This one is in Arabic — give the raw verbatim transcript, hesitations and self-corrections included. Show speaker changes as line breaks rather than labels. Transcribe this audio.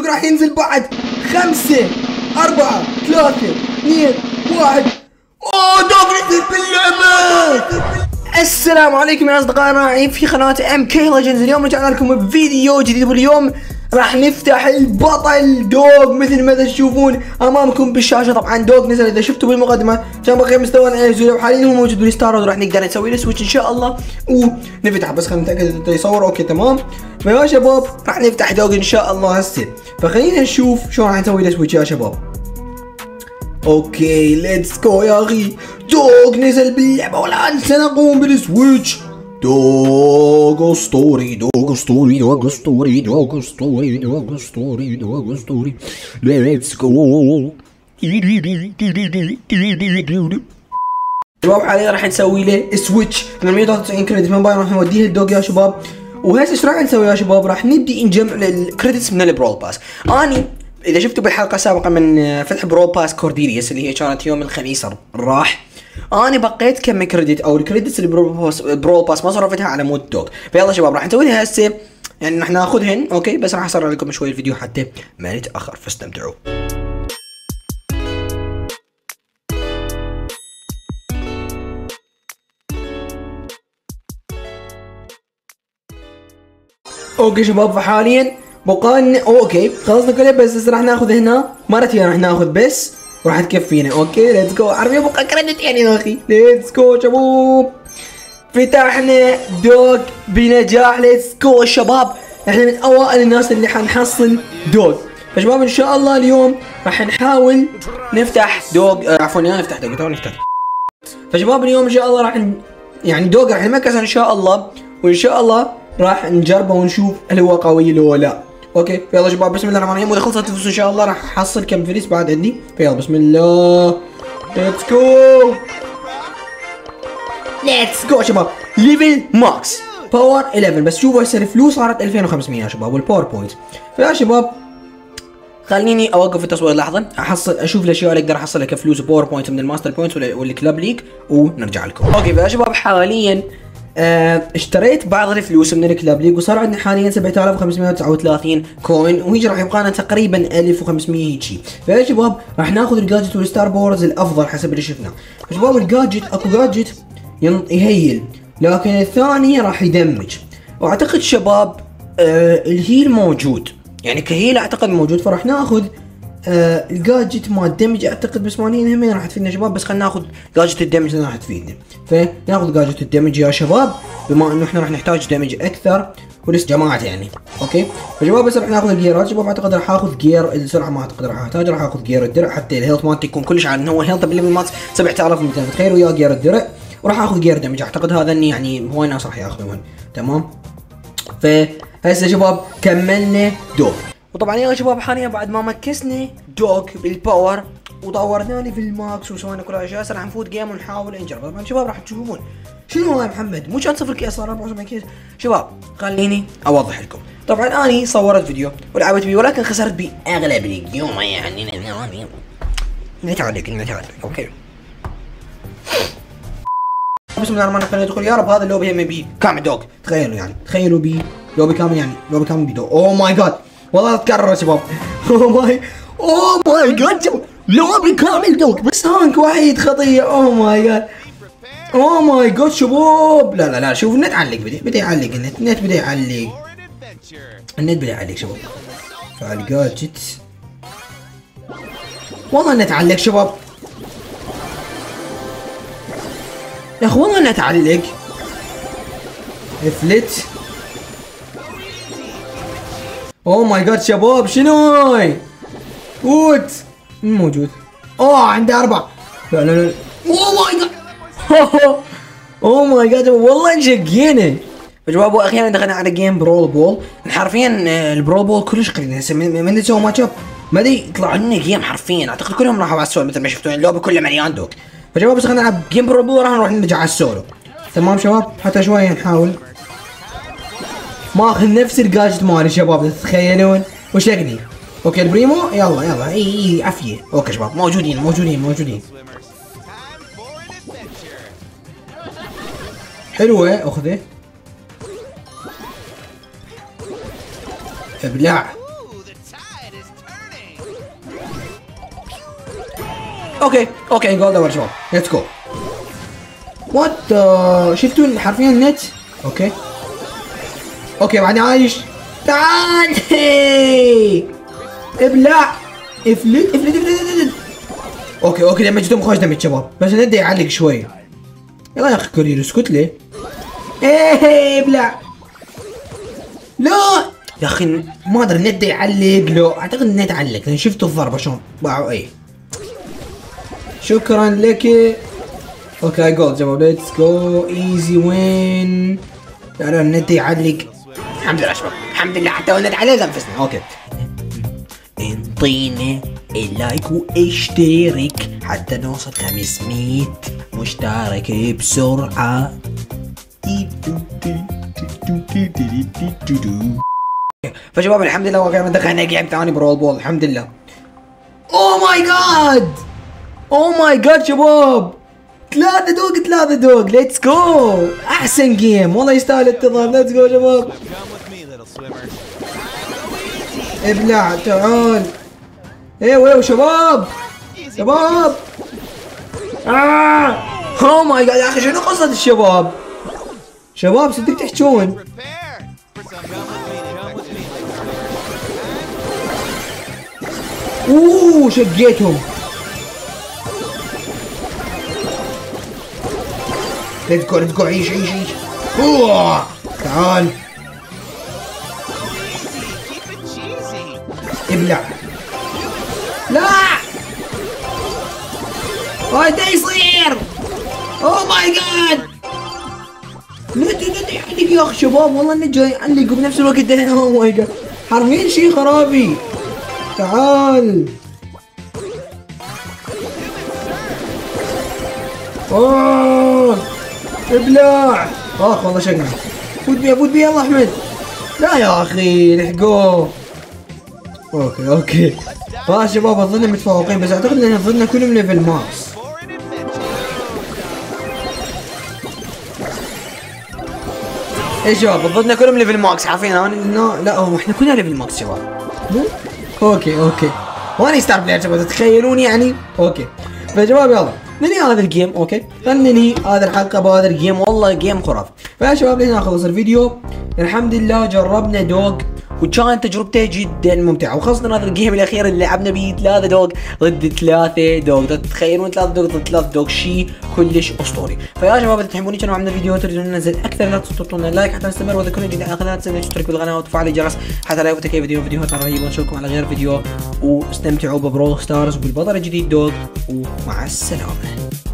دوغ راح ينزل بعد. خمسة أربعة ثلاثة اثنين واحد. اوه دوغ نزل باللعبة. السلام عليكم يا اصدقائنا في قناة ام كي ليجندز. اليوم رجعنا لكم بفيديو جديد، واليوم راح نفتح البطل دوغ مثل ما تشوفون امامكم بالشاشة. طبعا دوغ نزل اذا شفتوا بالمقدمة كان بقي مستوى الايزو، وحاليا هو موجود بالستار وراح نقدر نسوي له سويتش ان شاء الله ونفتح. بس خلينا نتاكد انه يصور اوكي تمام. فيا شباب راح نفتح دوغ ان شاء الله هسه، فخلينا نشوف شلون راح نسوي له سويتش يا شباب. اوكي ليتس جو يا اخي. دوغ نزل باللعبة والان سنقوم بالسويتش. دوغ اسطوري دوغ اسطوري دوغ اسطوري دوغ اسطوري دوغ اسطوري دوغ اسطوري. ليتس جو شباب. حاليا راح نسوي له سويتش من مية وثلاثة وتسعين كريدت من باين راح نوديه للدوغ يا شباب. وهسه ايش راح نسوي يا شباب؟ راح نبدي نجمع الكريدتس من البرول باس. اني اذا شفتوا بالحلقه السابقه من فتح برول باس كورديليوس اللي هي كانت يوم الخميس راح، انا بقيت كم كريدت او الكريدتس اللي برول باس, برول باس ما صرفتها على مود دوغ. فيلا شباب راح نسوي لها هسه، يعني راح ناخذهن اوكي، بس راح اسرع لكم شوي الفيديو حتى ما نتاخر، فاستمتعوا. اوكي شباب فحاليا بقالنا اوكي خلصنا كله، بس هسه راح ناخذ هنا مرتين، راح ناخذ بس وراح تكفينا. اوكي ليتس جو. عربي بقى كريدت يعني يا اخي. ليتس جو شباب. فتحنا دوغ بنجاح. ليتس جو شباب. احنا من اوائل الناس اللي حنحصل دوغ. فشباب ان شاء الله اليوم راح نحاول نفتح دوغ آه عفوا يعني نفتح دوغ تو نفتح. فشباب اليوم ان شاء الله راح ن... يعني دوغ راح نمكس ان شاء الله، وان شاء الله راح نجربه ونشوف هل هو قوي ولا لا. اوكي يلا شباب بسم الله الرحمن الرحيم. واذا خلصت الفلوس ان شاء الله راح احصل كم فلوس بعد عندي. فيلا بسم الله ليتس جو. ليتس جو شباب. ليفل ماكس باور احد عشر. بس شوفوا هسه الفلوس صارت ألفين وخمسمية يا شباب والباور بوينت. فيا شباب خليني اوقف التصوير لحظه احصل اشوف الاشياء اللي اقدر احصلها كفلوس وباور بوينت من الماستر بوينت والكلاب ليج ونرجع لكم. اوكي فيا شباب حاليا آه اشتريت بعض الفلوس من الكلاب ليج وصار عندنا حاليا سبعة آلاف وخمسمية وتسعة وثلاثين كوين، وهيجي راح يبقى لنا تقريبا ألف وخمسمية هيجي. فيا شباب راح ناخذ الجادجت والستار باورز الافضل حسب اللي شفنا. شباب الجادجت اكو جادجت يهيل، لكن الثاني راح يدمج. واعتقد شباب آه الهيل موجود، يعني كهيل اعتقد موجود، فراح ناخذ آه الجادجت مال الدمج اعتقد، بس مالين همين راح تفيدنا شباب. بس خلينا ناخذ جادجت الدمج راح تفيدنا، فناخذ جادجت الدمج يا شباب بما انه احنا راح نحتاج دمج اكثر ولسه جماعه يعني. اوكي فشباب بس راح ناخذ الجيرات شباب. اعتقد راح اخذ جير السرعه ما اعتقد راح احتاج، راح اخذ جير الدرع حتى الهيلث مالتي يكون كلش عالي. هو هيلث بالليفل ماكس سبعة آلاف ومئتين، تخيلوا يا جير الدرع. وراح اخذ جير دمج اعتقد هذا اني يعني هواي ناس راح ياخذون تمام. فهسه شباب كملنا دوغ. وطبعا يا شباب حاليا بعد ما مكسنا دوغ بالباور وطورنا لي في الماكس وسوينا كل هالاشياء، هسه راح نفوت جيم ونحاول نجرب. طبعا شباب راح تشوفون شنو هو يا محمد مو كان صفر كيس صار أربعة وسبعين كيس. شباب خليني اوضح لكم. طبعا اني صورت فيديو ولعبت بيه ولكن خسرت بيه اغلب اليوم يعني نتعلق نتعلق اوكي. بسم الله الرحمن الرحيم. ندخل يا رب هذا اللوبي هم بيه كامل دوغ. تخيلوا يعني تخيلوا بيه لوبي كامل، يعني لوبي كامل بيه دوغ. اوه ماي جاد والله تكرر يا شباب. اوه ماي اوه ماي جاد لوبي كامل دوغ بس هانك وحيد خطيه. اوه ماي جاد اوه ماي جاد شباب. لا لا لا شوف النت علق، بدا بدا يعلق النت النت بدا يعلق النت بدا يعلق شباب. فالجاجت والله النت علق شباب يا اخي والله النت علق. افلت اوه ماي جاد شباب شنو هاي؟ وات مو موجود. اوه عنده اربع. لا لا لا اوه ماي جاد اوه ماي جاد والله انشقينا. فشباب واخيرا دخلنا على جيم برول بول. حرفيا البرول بول كلش قليل هسه من نسوي ماتش اب ما ادري يطلع لنا جيم حرفيا. اعتقد كلهم راحوا على السولو مثل ما شفتوا اللوبي كله مليان دوغ. فشباب بس خلينا نلعب جيم برول بول راح نروح نرجع على السولو تمام شباب. حتى شويه نحاول ماخذ نفس الجاجت مالي شباب تتخيلون وشكلي. اوكي البريمو يلا يلا اي اي عافيه. اوكي شباب موجودين موجودين موجودين. حلوه اخذه ابلع. اوكي اوكي جولد اور شباب ليتس جو. وات شفتوا حرفيا النت. اوكي اوكي بعدين عايش. تعال ابلع افلت افلت افلت افلت. اوكي اوكي لما جدهم خوش دمج شباب بس النت يعلق شوي. يلا يا اخي كورير اسكت ليه؟ ايه ابلع. لا يا اخي ما ادري النت يعلق. لو اعتقد النت علق لان شفتوا الضربه شلون باعوا. ايه شكرا لك. اوكي جولد شباب ليتس جو ايزي وين. لا لا النت يعلق. الحمد لله شباب الحمد لله حتى النت علق نفسنا. اوكي انطينا اللايك واشترك حتى نوصل خمسمية مشترك بسرعة. فشباب الحمد لله وقعنا دخلنا جيم ثاني برول بول الحمد لله. اوه ماي جاد اوه ماي جاد شباب ثلاثة دوق ثلاثة دوق ليتس جو. احسن جيم والله يستاهل الانتظار. ليتس جو شباب. ابلع تعال. ايوه ايوه شباب شباب. اه اوه ماي جاد يا اخي شنو قصة الشباب؟ شباب صدق تحجون. اوه شقيتهم. ليتس جو ليتس جو عيش عيش عيش. اوه تعال ابلع. لا هاي ده يصير. اوه ماي جاد النت النت يعلق يا اخي شباب والله النت جاي يعلق وبنفس الوقت اوه ماي جاد حرفيا شيء خرابي. تعال اوه ابلع. اخ والله شقنا. فوت بيها فوت بيها يلا احمد. لا يا اخي لحقوه. اوكي اوكي ها شباب اظن متفوقين بس اعتقد ان ظلنا كلهم ليفل ماكس. ايه شباب ظلنا كلهم ليفل ماكس حرفيا. انا لا هو احنا كلنا ليفل ماكس شباب. اوكي اوكي وانا ستار بلاير شباب تتخيلون يعني. اوكي فشباب يلا ننهي هذا الجيم. اوكي خلينا ننهي هذا الحلقه بهذا الجيم والله جيم خرافي. فيا شباب لهنا خلص الفيديو. الحمد لله جربنا دوغ وكانت تجربته جدا ممتعه وخاصه هذا الجيم الاخير اللي لعبنا به ثلاثه دوغ ضد ثلاثه دوغ. تتخيلون ثلاثه دوغ ضد ثلاثه دوغ شيء كلش اسطوري. فيا شباب اذا تحبوني كانوا عندنا فيديو تريدون ننزل اكثر لا تنسوا لايك حتى نستمر. واذا كنتم جديد على القناه تنسوا تشتركوا بالقناه وتفعلوا الجرس حتى لا يفوتك اي فيديو فيديوهات رهيبه. نشوفكم على غير فيديو واستمتعوا ببرو ستارز والبطل الجديد دوغ ومع السلامه.